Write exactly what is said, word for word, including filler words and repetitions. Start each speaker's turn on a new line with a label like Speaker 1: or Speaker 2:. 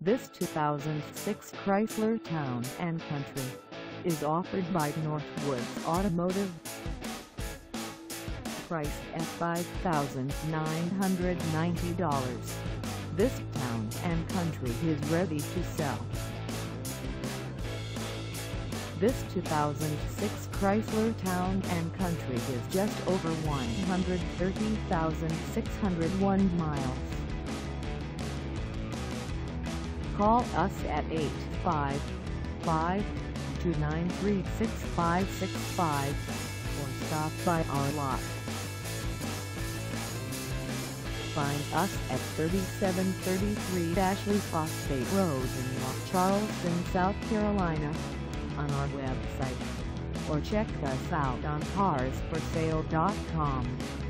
Speaker 1: This two thousand six Chrysler Town and Country is offered by Northwoods Automotive. Priced at five thousand nine hundred ninety dollars, this Town and Country is ready to sell. This two thousand six Chrysler Town and Country is just over one hundred thirty thousand six hundred one miles. Call us at eight five five, two nine three, six five six five or stop by our lot. Find us at thirty-seven thirty-three Ashley Phosphate Road in North Charleston, South Carolina, on our website, or check us out on cars for sale dot com.